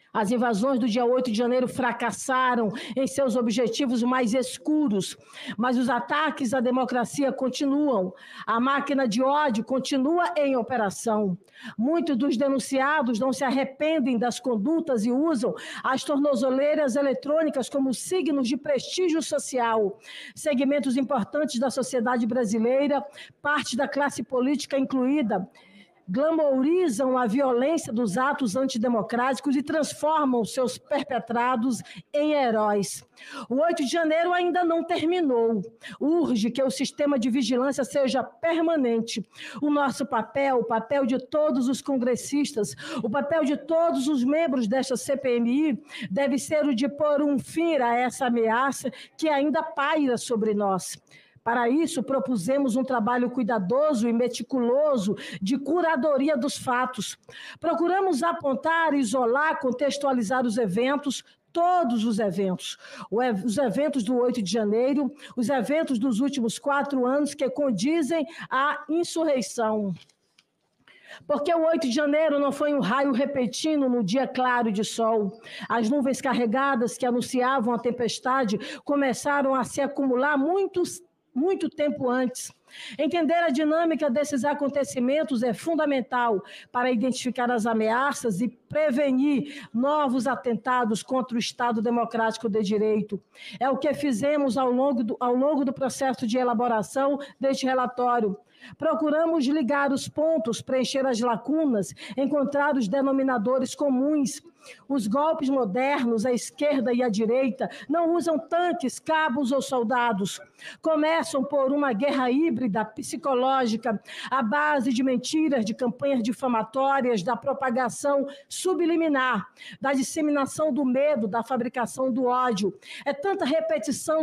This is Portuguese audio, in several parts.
As invasões do dia 8 de janeiro fracassaram em seus objetivos mais escuros, mas os ataques à democracia continuam. A máquina de ódio continua em operação. Muitos dos denunciados não se arrependem das condutas e usam as tornozeleiras eletrônicas como signos de prestígio social. Segmentos importantes da sociedade brasileira, parte da classe política incluída, glamourizam a violência dos atos antidemocráticos e transformam seus perpetrados em heróis. O 8 de janeiro ainda não terminou. Urge que o sistema de vigilância seja permanente. O nosso papel, o papel de todos os congressistas, o papel de todos os membros desta CPMI deve ser o de pôr um fim a essa ameaça que ainda paira sobre nós. Para isso, propusemos um trabalho cuidadoso e meticuloso de curadoria dos fatos. Procuramos apontar, isolar, contextualizar os eventos, todos os eventos do 8 de janeiro, os eventos dos últimos 4 anos que condizem à insurreição. Porque o 8 de janeiro não foi um raio repentino no dia claro de sol. As nuvens carregadas que anunciavam a tempestade começaram a se acumular muito tempo antes. Entender a dinâmica desses acontecimentos é fundamental para identificar as ameaças e prevenir novos atentados contra o Estado Democrático de Direito. É o que fizemos ao longo do processo de elaboração deste relatório. Procuramos ligar os pontos, preencher as lacunas, encontrar os denominadores comuns. Os golpes modernos, a esquerda e a direita, não usam tanques, cabos ou soldados. Começam por uma guerra híbrida, psicológica, à base de mentiras, de campanhas difamatórias, da propagação subliminar, da disseminação do medo, da fabricação do ódio. É tanta repetição,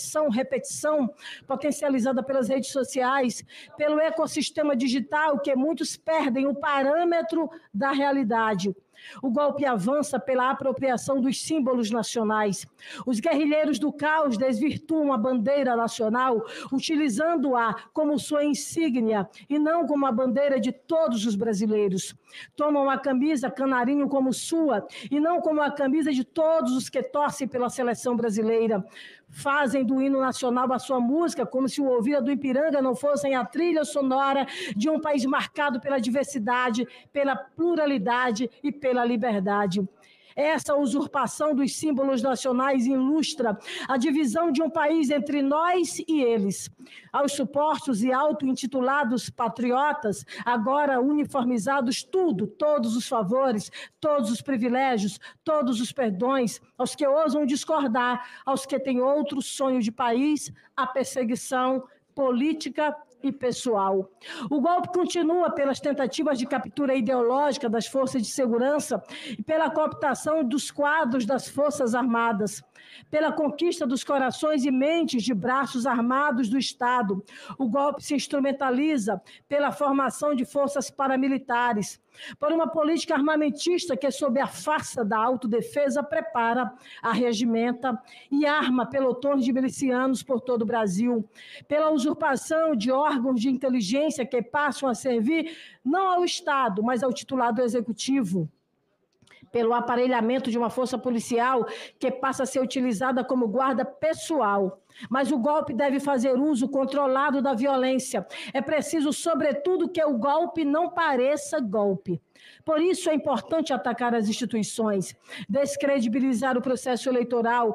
potencializada pelas redes sociais, pelo ecossistema digital, que muitos perdem o parâmetro da realidade. O golpe avança pela apropriação dos símbolos nacionais. Os guerrilheiros do caos desvirtuam a bandeira nacional, utilizando-a como sua insígnia e não como a bandeira de todos os brasileiros. Tomam a camisa canarinho como sua e não como a camisa de todos os que torcem pela seleção brasileira. Fazem do hino nacional a sua música, como se o Ouvida do Ipiranga não fossem a trilha sonora de um país marcado pela diversidade, pela pluralidade e pela liberdade. Essa usurpação dos símbolos nacionais ilustra a divisão de um país entre nós e eles. Aos supostos e auto-intitulados patriotas, agora uniformizados todos os favores, todos os privilégios, todos os perdões, aos que ousam discordar, aos que têm outro sonho de país, a perseguição política e pessoal. O golpe continua pelas tentativas de captura ideológica das forças de segurança e pela cooptação dos quadros das Forças Armadas, pela conquista dos corações e mentes de braços armados do Estado. O golpe se instrumentaliza pela formação de forças paramilitares, por uma política armamentista que, sob a farsa da autodefesa, prepara, arregimenta e arma pelotões de milicianos por todo o Brasil, pela usurpação de órgãos de inteligência que passam a servir não ao Estado, mas ao titular do Executivo, pelo aparelhamento de uma força policial que passa a ser utilizada como guarda pessoal. Mas o golpe deve fazer uso controlado da violência. É preciso, sobretudo, que o golpe não pareça golpe. Por isso é importante atacar as instituições, descredibilizar o processo eleitoral,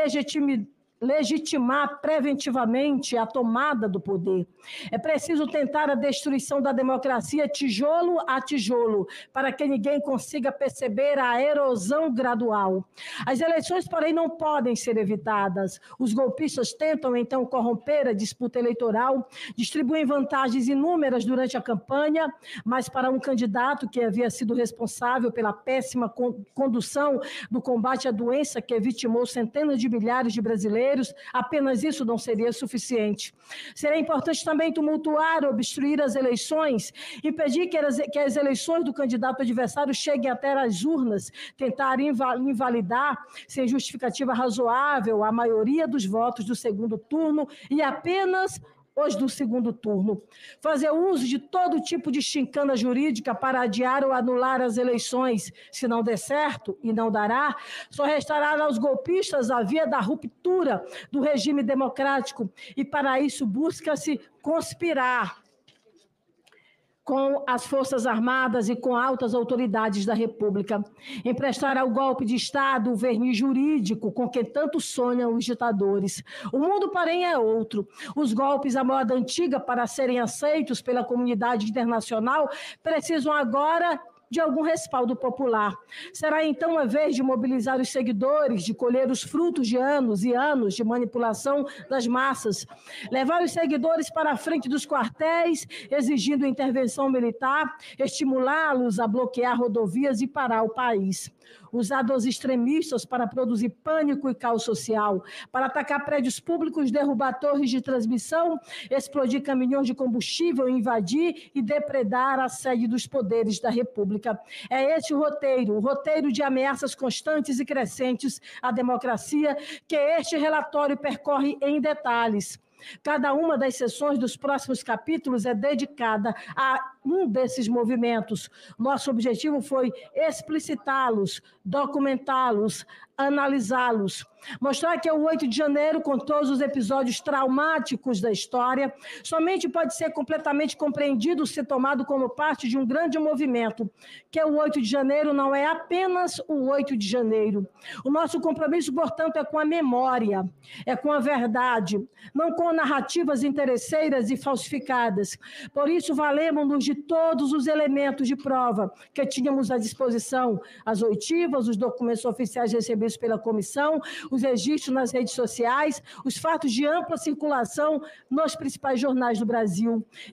legitimar preventivamente a tomada do poder. É preciso tentar a destruição da democracia tijolo a tijolo, para que ninguém consiga perceber a erosão gradual. As eleições, porém, não podem ser evitadas. Os golpistas tentam, então, corromper a disputa eleitoral, distribuem vantagens inúmeras durante a campanha, mas para um candidato que havia sido responsável pela péssima condução do combate à doença que vitimou centenas de milhares de brasileiros, apenas isso não seria suficiente. Seria importante também tumultuar, obstruir as eleições, impedir que as eleições do candidato adversário cheguem até as urnas, tentar invalidar, sem justificativa razoável, a maioria dos votos do segundo turno e apenas os do segundo turno. Fazer uso de todo tipo de chincana jurídica para adiar ou anular as eleições, se não der certo, e não dará, só restará aos golpistas a via da ruptura do regime democrático, e para isso busca-se conspirar com as Forças Armadas e com altas autoridades da República, emprestar ao golpe de Estado o verniz jurídico com que tanto sonham os ditadores. O mundo, porém, é outro. Os golpes à moda antiga, para serem aceitos pela comunidade internacional, precisam agora de algum respaldo popular. Será então a vez de mobilizar os seguidores, de colher os frutos de anos e anos de manipulação das massas, levar os seguidores para a frente dos quartéis, exigindo intervenção militar, estimulá-los a bloquear rodovias e parar o país. Usar dos extremistas para produzir pânico e caos social, para atacar prédios públicos, derrubar torres de transmissão, explodir caminhões de combustível, invadir e depredar a sede dos poderes da República. É esse o roteiro de ameaças constantes e crescentes à democracia, que este relatório percorre em detalhes. Cada uma das sessões dos próximos capítulos é dedicada a um desses movimentos. Nosso objetivo foi explicitá-los, documentá-los, analisá-los, mostrar que o 8 de janeiro, com todos os episódios traumáticos da história, somente pode ser completamente compreendido se tomado como parte de um grande movimento, que o 8 de janeiro não é apenas o 8 de janeiro. O nosso compromisso, portanto, é com a memória, é com a verdade, não com narrativas interesseiras e falsificadas. Por isso, valemos-nos de todos os elementos de prova que tínhamos à disposição, as oitivas, os documentos oficiais recebidos pela comissão, os registros nas redes sociais, os fatos de ampla circulação nos principais jornais do Brasil.